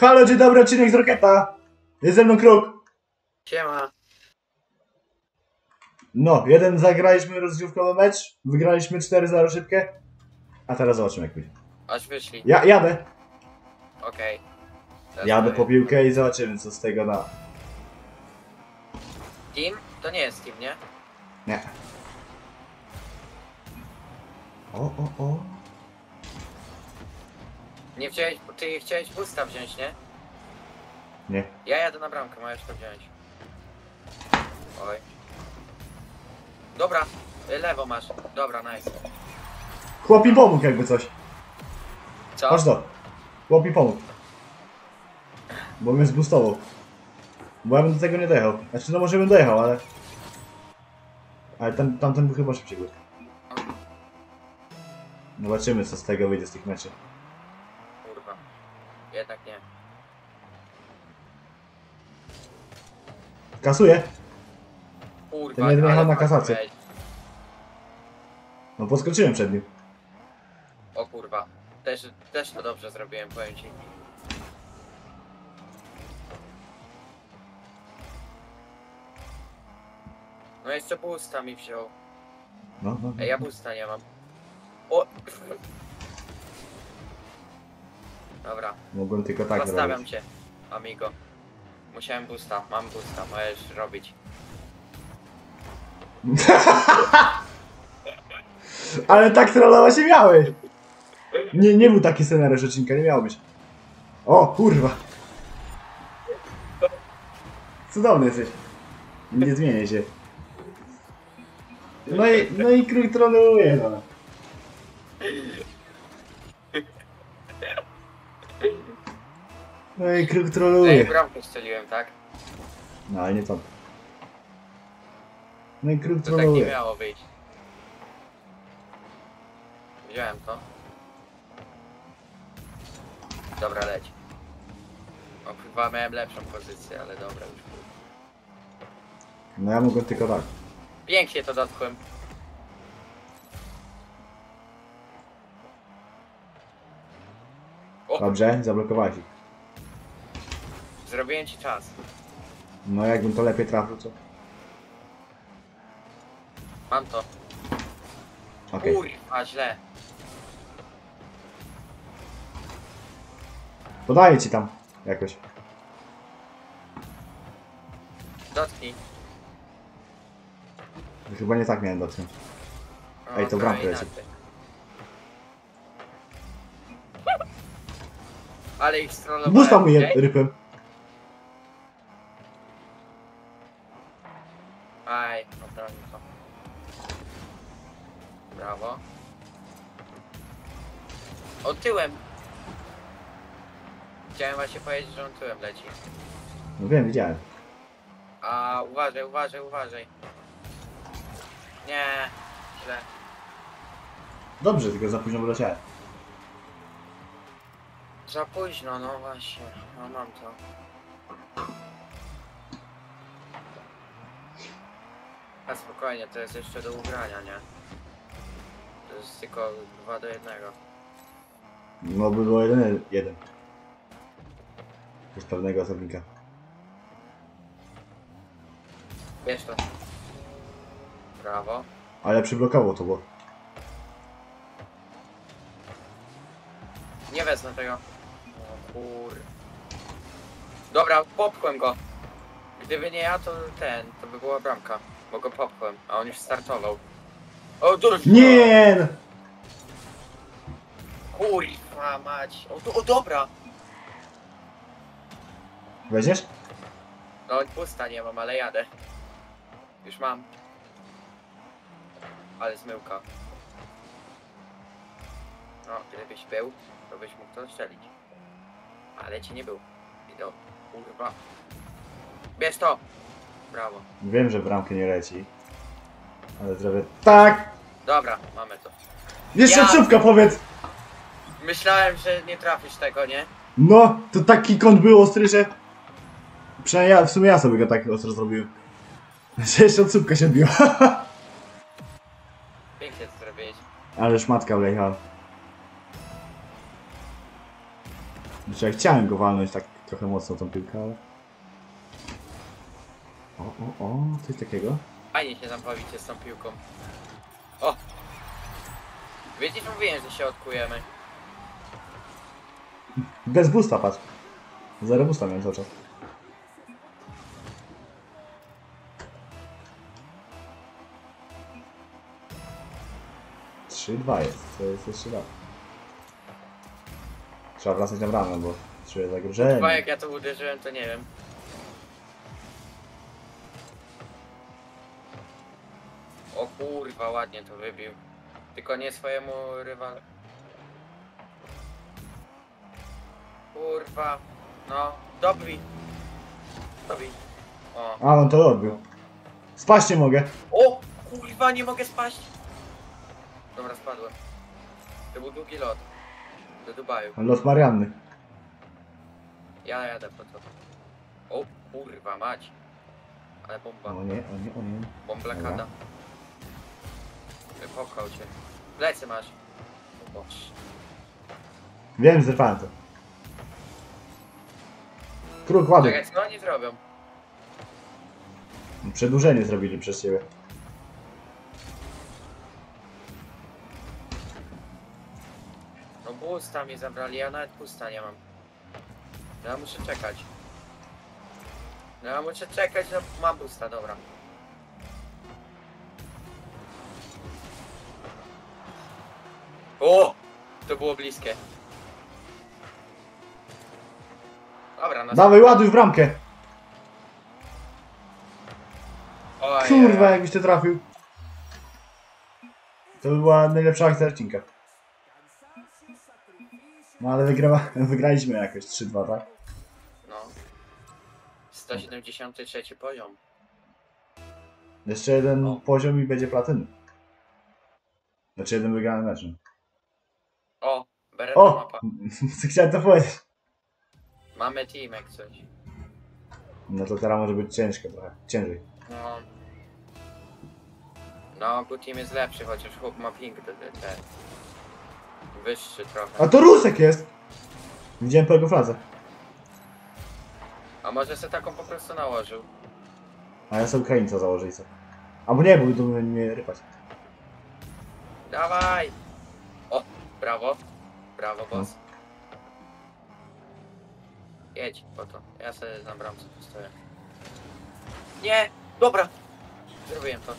Halo, dzień dobry, odcinek z Roketa. Jest ze mną Kruk. Siema. No, jeden zagraliśmy rozgrywkowy mecz, wygraliśmy 4-0 szybkie. A teraz zobaczymy jak będzie. Aż wyszli. Jadę. Okej. Jadę po piłkę i zobaczymy co z tego da. Team? To nie jest team, nie? Nie. O. Nie wziąłeś, ty chciałeś boosta wziąć, nie? Nie. Ja jadę na bramkę, możesz to wziąć. Oj. Dobra, lewo masz. Dobra, nice. Chłop mi pomógł jakby coś. Co? Chodź to. Chłop mi pomógł. Bo mnie zboostował. Bo ja bym do tego nie dojechał. Znaczy no może bym dojechał, ale... Ale tamten był chyba szybciej. Zobaczymy co z tego wyjdzie z tych meczy. Kurwa. Jednak nie. Kasuje. Kurwa, Ten jeden jechał ale na kasację. weź. No podskoczyłem przed nim. O kurwa. Też to dobrze zrobiłem, powiem ci. No jeszcze boosta mi wziął. No. Ej, ja boosta nie mam. O! Dobra, Mogłem tylko tak zostawiam robić. cię, amigo. Musiałem boosta, mam boosta, możesz robić. Ale tak trollować się miałeś! Nie był taki scenariusz odcinka, nie miał być. O, kurwa! Cudowny jesteś. Nie zmienię się. No i Kruk troluje, no. No i Kruk Ej, troluje. bramkę strzeliłem, tak? No ale nie to. No i Kruk To tak nie troluje. miało wyjść. Wziąłem to. Dobra, leć. O chyba miałem lepszą pozycję, ale dobra już. No ja mogłem tylko tak. Pięknie to dotkłem. O, Dobrze, zablokowałeś ich. zrobiłem ci czas. No jakbym to lepiej trafił, co? Mam to. Okej. Kurwa, źle. Podaję ci tam jakoś. Dotknij. Chyba nie tak miałem dotknąć. O, Ej, to trochę bramkę leci. inaczej. Ale ich strollowałem. Busta mu je okej? rypem. Aj, obronił to. Brawo. O, tyłem. Chciałem właśnie powiedzieć, że on tyłem leci. No wiem, widziałem. A uważaj. Nie, źle. Dobrze, tylko za późno wyleciałem. Za późno, no właśnie. No mam to. A spokojnie, to jest jeszcze do ugrania, nie? To jest tylko 2-1. No by było jeden. Z pewnego osobnika. Wiesz to. Brawo. Ale przyblokował to, bo... Nie wezmę tego. O kur... Dobra, popchłem go. Gdyby nie ja, to by była bramka. Bo go popchłem, a on już startował. O, dużo! Nie! No. Kurwa mać. O, dobra! Weźmiesz? No, pusta nie mam, ale jadę. Już mam. Ale zmyłka. No, gdybyś był, to byś mógł to strzelić. Ale ci nie był. I to, kurwa. Bierz to! Brawo. Wiem, że w bramkę nie leci. Ale zrobię... Tak! Dobra, mamy to. Jeszcze Ja- czubka powiedz! Myślałem, że nie trafisz tego, nie? No, to taki kąt był ostry, że... Przynajmniej w sumie ja sobie go tak ostro zrobiłem. Że jeszcze od słupka się odbiła. Pięknie to zrobiłeś. Ale szmatka wlejała. Znaczy ja chciałem go walnąć tak trochę mocno tą piłkę, ale... O, coś takiego. Fajnie się tam bawicie z tą piłką. O! Wiecie, mówiłem, że się odkujemy. Bez boosta, patrz. Zero boosta miałem cały czas. Trzy, dwa jest, to jest jeszcze raz. Trzeba wracać na bramę, bo czuję Chyba zagrożenie. jak ja to uderzyłem, to nie wiem. O kurwa, ładnie to wybił. Tylko nie swojemu rywal. Kurwa. No, dobij. Dobij. O. A, on to odbił. Spaść nie mogę. O! Kurwa, nie mogę spaść. Dobra, spadłem. To był długi lot. Do Dubaju. Lot Marianny. Ja jadę po to. O kurwa, mać. Ale bomba. O nie, o nie, o nie. Bomblakada. Dobra. Wypokał cię. Plecy masz. O Boże. Wiem, zerwałem to. Kruk, ładuj. Czekaj, co oni zrobią? Przedłużenie zrobili przez ciebie. No boosta mi zabrali, ja nawet boosta nie mam. Ja muszę czekać. Ja muszę czekać, no mam boosta, dobra. O! To było bliskie. Dobra, no. Dawaj, ładuj w bramkę. Oj, Kurwa, jakbyś to trafił. To by była najlepsza akcja odcinka. No ale wygraliśmy jakoś 3-2, tak? No. 173 poziom. Jeszcze jeden O. poziom i będzie platyny. Znaczy jeden wygrany mecz. O! Beretta O! mapa. Chciałem to powiedzieć. Mamy team jak coś. No to teraz może być ciężko trochę. Ciężej. No. No, Good Team jest lepszy, chociaż chłop ma ping ten. Wyższy trochę. A to Rusek jest! Widziałem po jego fladze. A może se taką po prostu nałożył? A ja sobie Ukraińca założę i co? Albo nie, bo będą mnie rypać. Dawaj! O! Brawo! Brawo, boss. Jedź po to. Ja sobie na bramce postoję. Nie! Dobra! Zrobiłem to.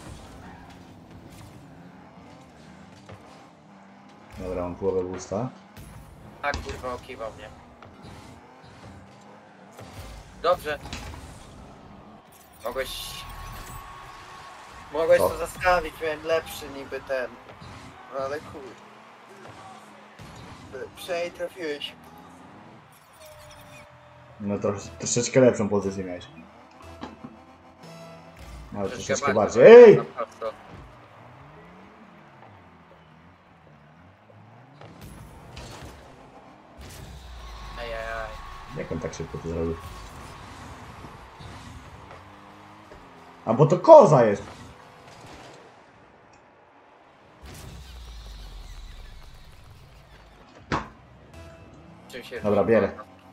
Dobra, mam połowę boosta. A kurwa, okiwał mnie. Dobrze. Mogłeś Co? to zostawić, miałem lepszy niby ten. No ale kur... Przynajmniej trafiłeś. No troszeczkę lepszą pozycję miałeś. Ale troszeczkę bardziej. Ej! Ajajaj. Jak on tak szybko to zrobił? A bo to koza jest! Czym się Dobra, bierę.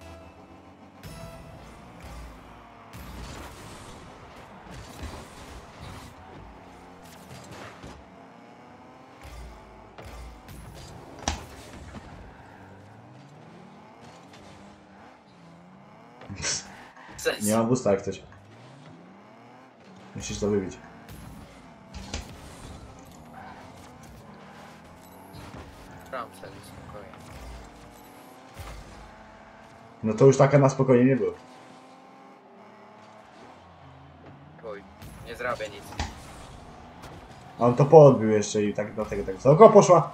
Nie mam boosta jak coś. Musisz to wybić. Bramce, spokojnie. No to już taka na spokojnie nie było. Chuj, nie zrobię nic. A on to podbił jeszcze i tak dlatego tak wysoko poszła.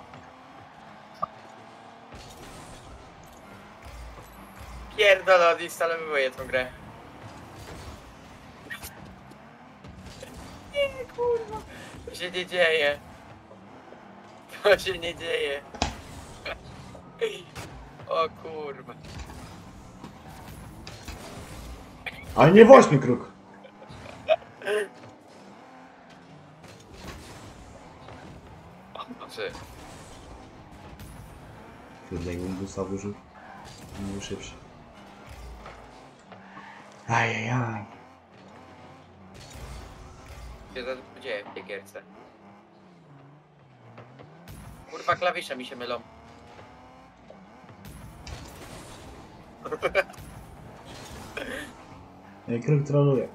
Pierdolę, odinstalowuję tą grę. Nie, kurwa. To się nie dzieje. To się nie dzieje. O kurwa. Ale nie w 8 kruk. Znaczy, Kurde, jakbym boosta użył. Nie był szybszy. Ajajaj. Co się to dzieje w tej gierce? Kurwa, klawisze mi się mylą. Ej, kruk troluje.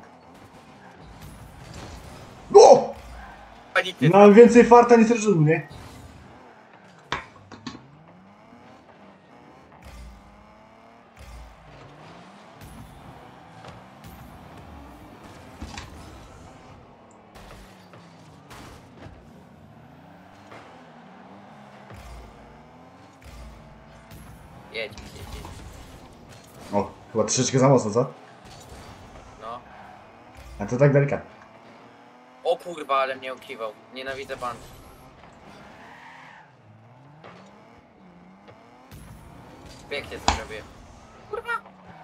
O! Pani ty. Mam więcej farta niż ryżu, nie? Jedź, jedź, jedź. O, chyba troszeczkę za mocno, co? No. A to tak delikatnie. O kurwa, ale mnie ukiwał. Nienawidzę pan. Pięknie to zrobię. Kurwa!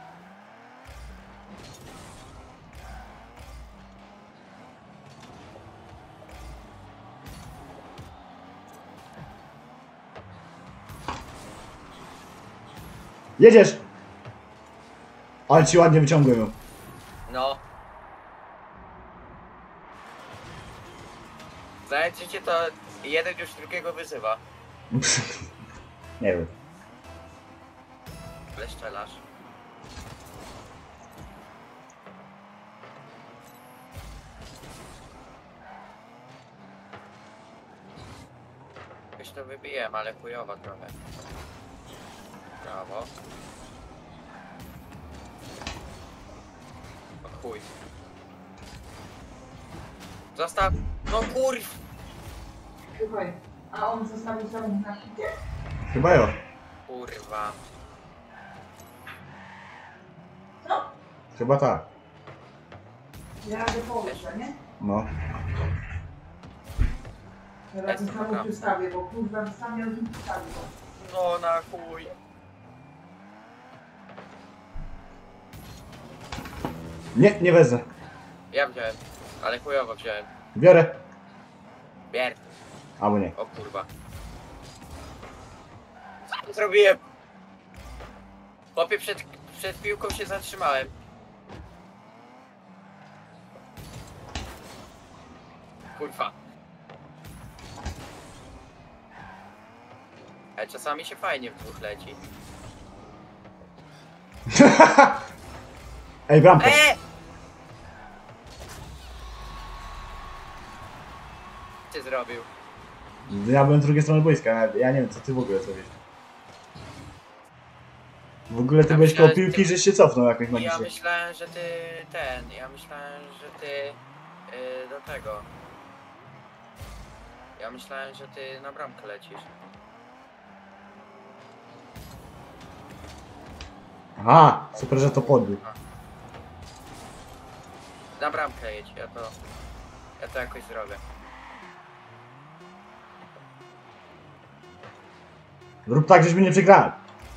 Jedziesz! Ale ci ładnie wyciągłem ją. No. Zajęcie to jeden już drugiego wyzywa. Nie wiem. Ale strzelasz. Już to wybiłem, ale chujowo trochę. Brawo. O chuj. Zostaw. No kurw. Słuchaj, a on zostawił samochód na szczycie? Chyba jo. Kurwa. Co? Chyba tak. Ja radę połóż, nie? No. Teraz ten samochód przystawię, bo kurwa sam miał tym przystawić. No na chuj. Nie, nie wezmę. Ja wziąłem. Ale chujowo wziąłem. Biorę. Bier. Albo nie. O kurwa. Co zrobiłem? Chłopie, przed piłką się zatrzymałem. Kurwa. Ale czasami się fajnie w dwóch leci. Ej, bramka. Co zrobił? Ja byłem z drugiej strony boiska. Ja nie wiem, co ty w ogóle zrobisz. W ogóle ty Ja byłeś koło myślałem, że piłki, ty- żeś się cofnął jakoś Ja magicznie. myślałem, że ty Ja myślałem, że ty do tego. Ja myślałem, że ty na bramkę lecisz. Aha, super, że to podbił. Na bramkę jedź, ja to jakoś zrobię. Zrób tak, żeśmy nie przegrali.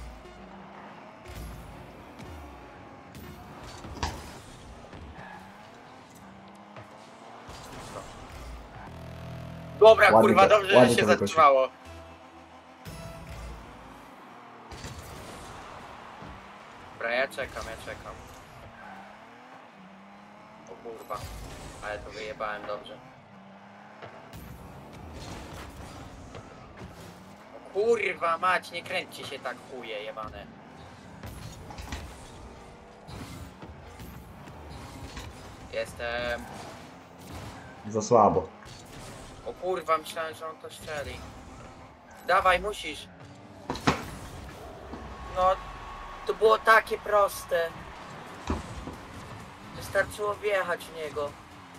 Dobra, Ładnie kurwa, to- dobrze, ładnie że się to wykończył. zatrzymało. Dobra, ja czekam. O kurwa, ale to wyjebałem dobrze. O kurwa mać, nie kręćcie się tak, chuje jebane. Jestem. Za słabo. O kurwa, myślałem, że on to strzeli. Dawaj, musisz. No, to było takie proste. Wystarczyło wjechać w niego.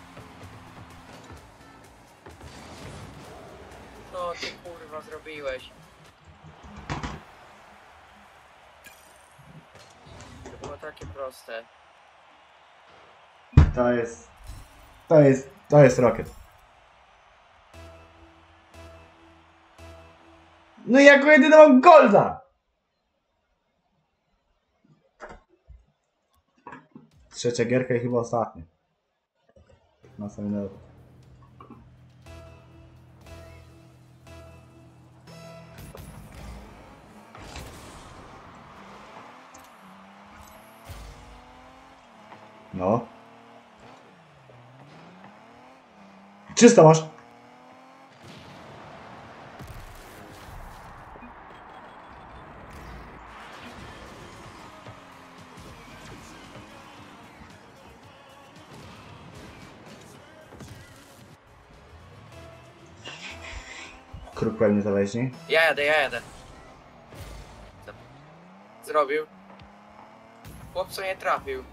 Co ty kurwa zrobiłeś? To było takie proste. To jest Rocket. No i jako jedyny mam golda! Trzecia gierka i chyba ostatnia. Na samym lewo. No. 300 masz. Kruk pewnie to weźmie. Ja jadę. Zrobił. Chłopco nie trafił.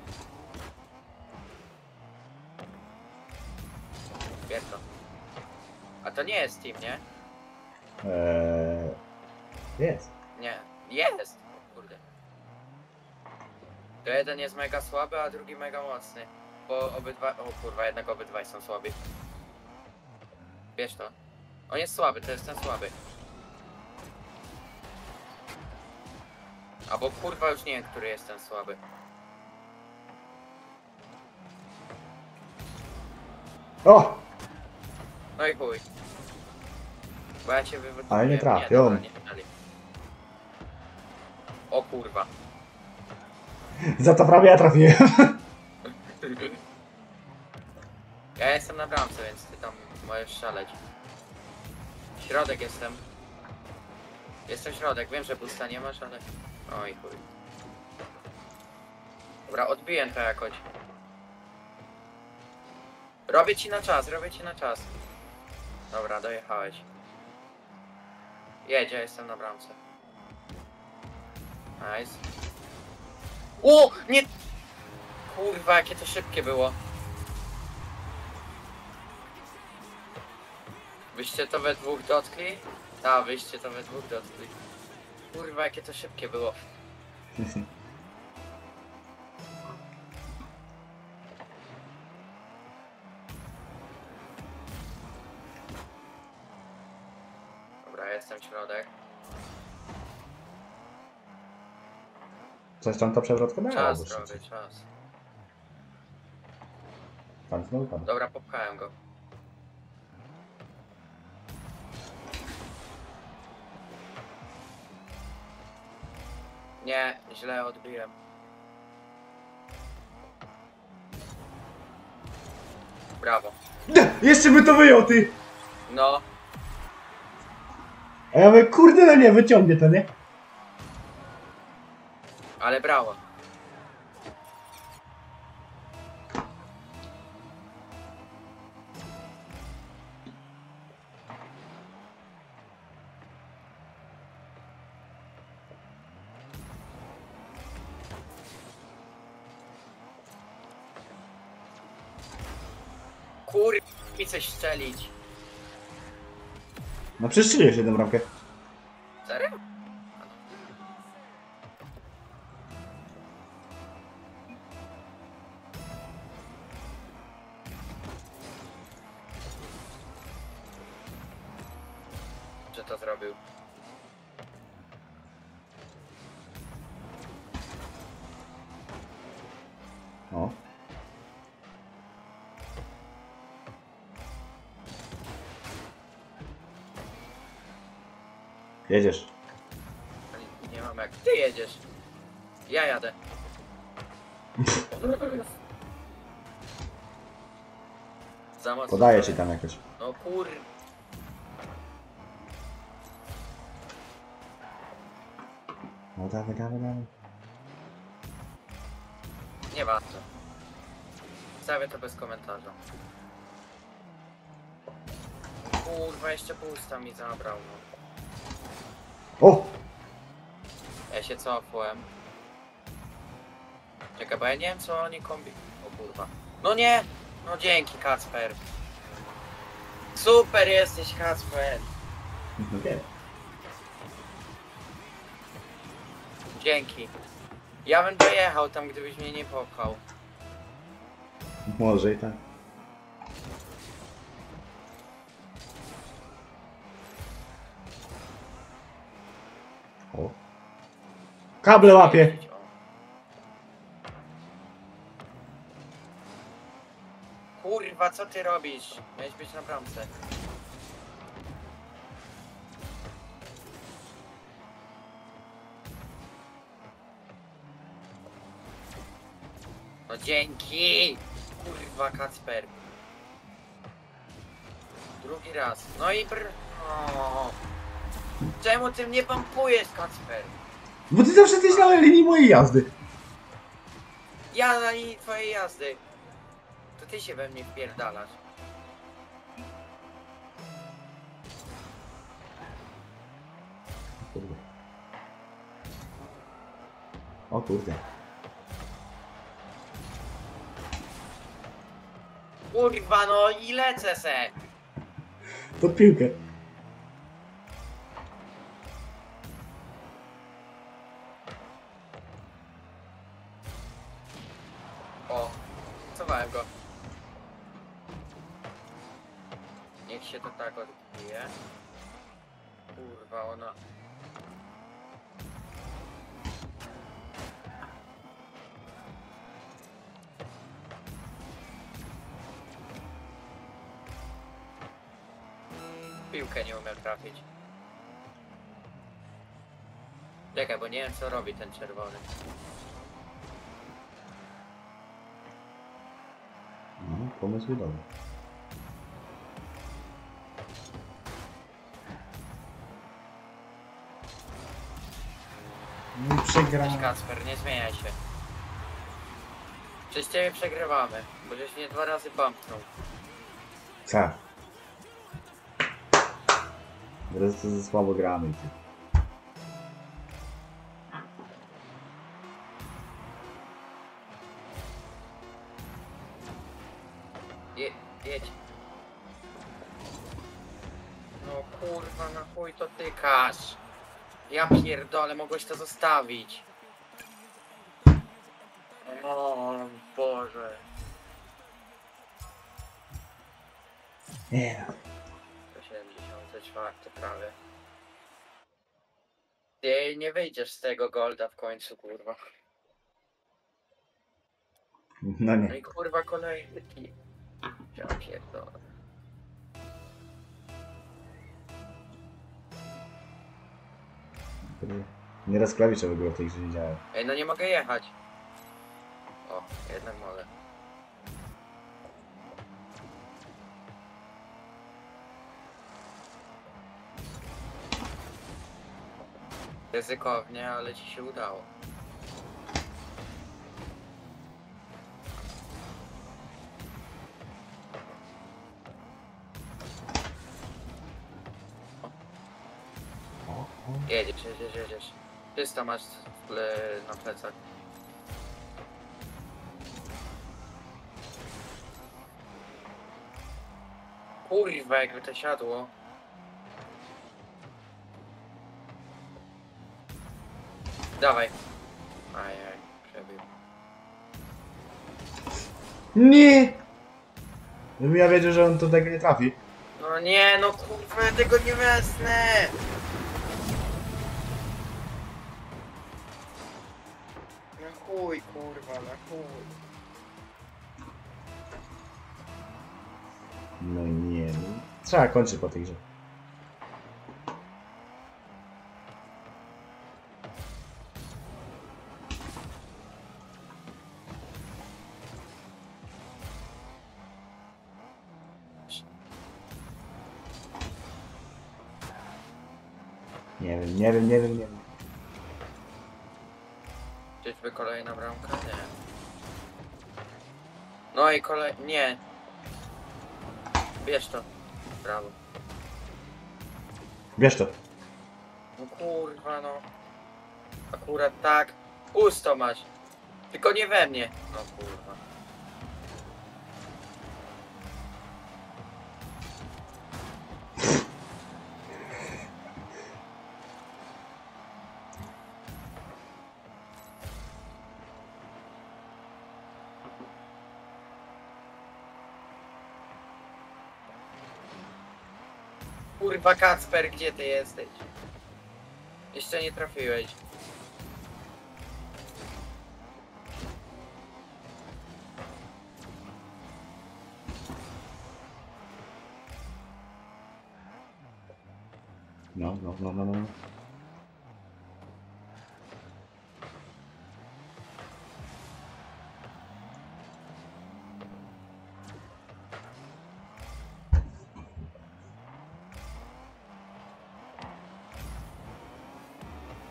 Pierdol. A to nie jest team, nie? Jest. Nie. Jest! O kurde. To jeden jest mega słaby, a drugi mega mocny. Bo obydwa... O kurwa, jednak obydwaj są słabi. Wiesz to? On jest słaby, to jest ten słaby. Albo kurwa już nie wiem, który jest ten słaby. O! No i chuj. Bo ja cię wywróciłem. Ale nie trafią. dobra, nie dali. O kurwa. Za to prawie ja trafiłem. Ja jestem na bramce, więc ty tam możesz szaleć. Środek jestem. Jestem środek, wiem, że busta nie masz, ale... Oj chuj. Dobra, odbiję to jakoś. Robię ci na czas. Dobra, dojechałeś. Jedź, ja jestem na bramce. Nice. O! Nie! Kurwa, jakie to szybkie było. Wyście to we dwóch dotkli? Tak, wyście to we dwóch dotkli. Kurwa, jakie to szybkie było. Dobra, jestem środek. Coś tam to przewrotkę miało. Czas robię, czas. Tam znowu padł. Dobra, popchałem go. Nie, źle odbiłem. Brawo. Jeszcze by to wyjął, ty! No, A ja mówię, kurde, no nie, wyciągnie to, nie? ale brawo. Kur... mi coś strzelić. No przestrzeliłeś jedną bramkę. Serio? Że to zrobił. O. Jedziesz. Nie mam jak. Ty jedziesz. Ja jadę. Za mocno. Podaję ci tam jakoś. No kur... No dawaj, dawaj, dawaj. Nie warto. Stawię to bez komentarza. Kurwa, jeszcze pusta mi zabrał. No. O! Ja się cofłem. Czekaj, bo ja nie wiem co oni kombi... O kurwa. No nie! No dzięki Kacper. Super jesteś Kacper. No wiem. Dzięki. Ja bym dojechał tam, gdybyś mnie nie popchał. Może i tak. O. Kable łapie. Kurwa, co ty robisz? Miałeś być na bramce. No dzięki! Kurwa, Kacper. Drugi raz. No i O. Czemu ty mnie pompujesz, Kacper? Bo ty zawsze jesteś na linii mojej jazdy. Ja na linii twojej jazdy. To ty się we mnie wpierdalasz. Kurde. O kurde. Kurwa, no i lecę se. Pod piłkę. O, cofałem go. Niech się to tak odbije. Kurwa, ona... Piłkę nie umiem trafić. Czekaj, bo nie wiem co robi ten czerwony. No, pomysł dobry. No i przegra. Cześć Kacper, nie zmieniaj się. Przez ciebie przegrywamy, bo żeś mnie 2 razy bumpnął. Co? Teraz to ze słabo gramy. Ty. Jedź. No kurwa, na chuj to tykasz. Ja pierdolę, mogłeś to zostawić. O Boże. Nie. To 74 prawie. Ty nie wyjdziesz z tego golda w końcu, kurwa. No No nie. i kurwa kolejny kij. Ja pierdolę. Nieraz klawisze w ogóle w tej grze nie działają. Ej, no nie mogę jechać. O, jednak mogę. Ryzykownie, ale ci się udało. Jedziesz. Czysto masz na plecach. Kurwa, jakby to siadło. Dawaj. Ajaj, przebił. Nie! Gdybym ja wiedział, że on to tego nie trafi. No nie, no kurwa, ja tego nie wezmę. Na chuj, kurwa, na chuj. No nie, no. Trzeba kończyć po tej grze. Nie wiem. Czyżby kolejna bramka? Nie. No i nie. Bierz to. Brawo. Bierz to. No kurwa, no. Akurat tak. Pusto masz. Tylko nie we mnie. No kurwa. Kurwa Kacper, gdzie ty jesteś? Jeszcze nie trafiłeś. No.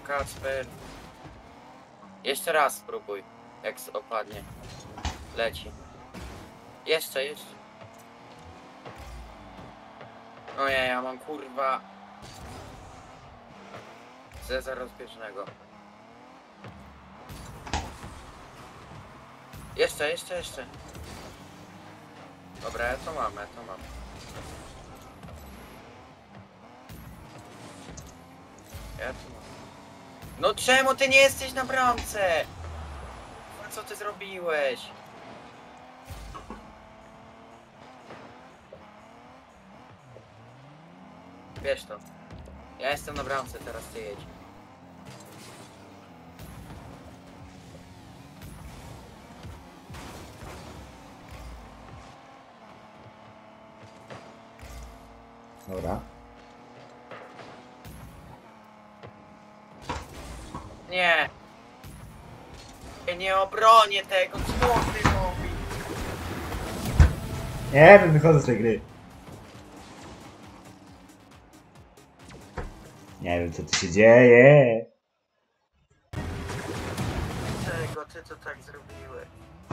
Kacper. Jeszcze raz spróbuj, jak opadnie. Leci. Jeszcze. Ojej, ja mam kurwa... Zeza rozbieżnego. Jeszcze. Dobra, ja to mam. No czemu ty nie jesteś na bramce? Co ty zrobiłeś? Wiesz to. Ja jestem na bramce, teraz ty jedź. Dobra. Nie. Ja nie obronię tego, co ty robisz? Nie wiem, wychodzę z tej gry. Nie wiem, co tu się dzieje. Czego ty to tak zrobiłeś?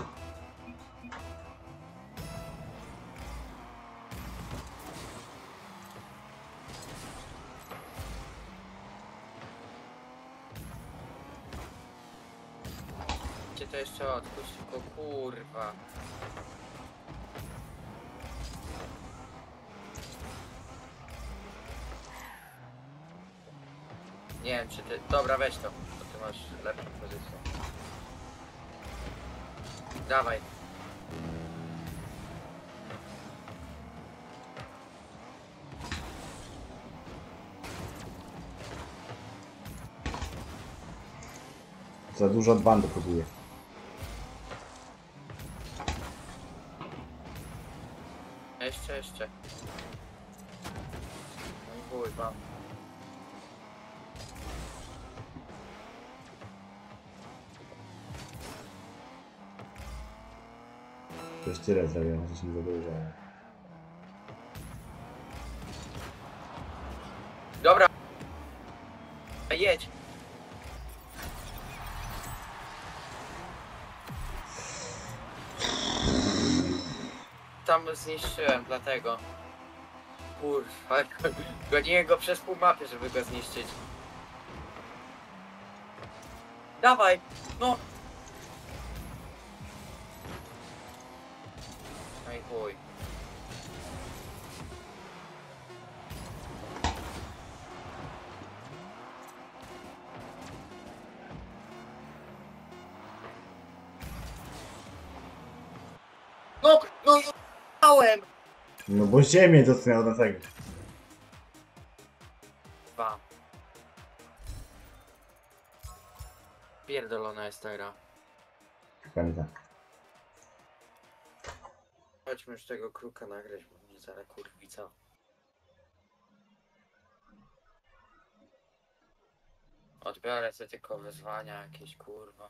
Cię to jeszcze odpuść, tylko kurwa. Nie wiem czy ty... Dobra, weź to, bo ty masz lepszą pozycję. Dawaj. Za dużo od bandy próbuję. Jeszcze. No i chuj, mam. To już tyle zrobiłem, że się nie zadłużałem. Dobra. Jedź. Tam zniszczyłem, dlatego. Kurwa, goniłem go przez pół mapy, żeby go zniszczyć. Dawaj, no. No i chuj. No, jechałem! No bo ziemię dotknęło na tego. Dwa. Pierdolona jest ta gra. Dokładnie tak. Chodźmy już tego kruka nagrać, bo mnie zaraz kurwica. Odbiorę sobie tylko wyzwania jakieś, kurwa.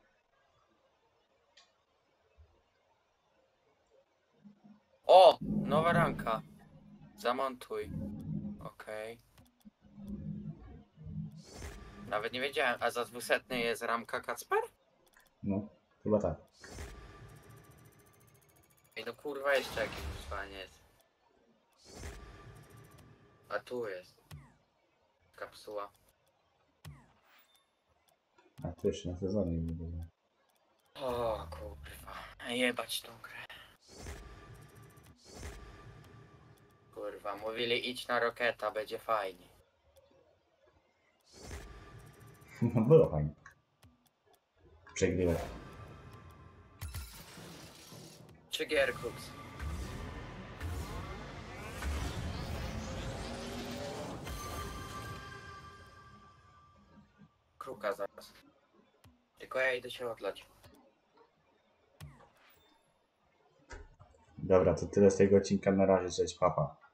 O! Nowa ranka. Zamontuj. Okej. Nawet nie wiedziałem, a za 200 jest ramka Kacper? No, chyba tak. Ej, no kurwa, jeszcze jakieś wyzwanie jest. A tu jest. Kapsuła. A to jeszcze na sezonie nie było. O kurwa. Jebać tą grę. Kurwa, mówili idź na Roketa, będzie fajnie. No było fajnie. Przegrywać. Czy Gierkuks? Kruka zaraz. Tylko ja idę się odlać. Dobra, to tyle z tego odcinka na razie, cześć papa.